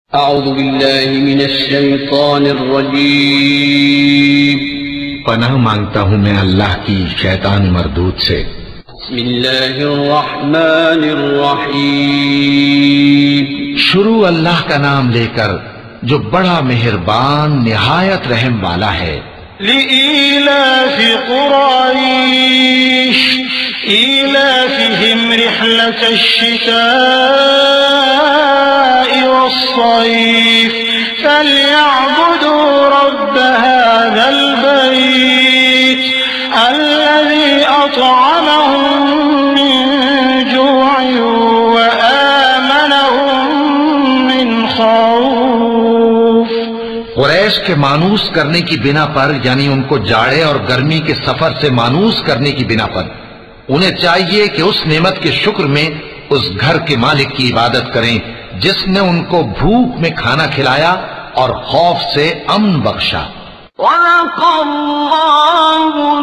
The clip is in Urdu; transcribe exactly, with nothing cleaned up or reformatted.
اعوذ باللہ من الشیطان الرجیم، پناہ مانگتا ہوں میں اللہ کی شیطان مردود سے۔ بسم اللہ الرحمن الرحیم، شروع اللہ کا نام لے کر جو بڑا مہربان نہایت رحم والا ہے۔ لإيلاف قريش إيلافهم رحلة الشتاء والصيف فليعبدوا رب هذا البيت الذي أطعمهم من جوع وآمنهم من خوف۔ قریش کے مانوس کرنے کی بنا پر، یعنی ان کو جاڑے اور گرمی کے سفر سے مانوس کرنے کی بنا پر، انہیں چاہیے کہ اس نعمت کے شکر میں اس گھر کے مالک کی عبادت کریں جس نے ان کو بھوک میں کھانا کھلایا اور خوف سے امن بخشا۔ وَلَقَ اللَّهُ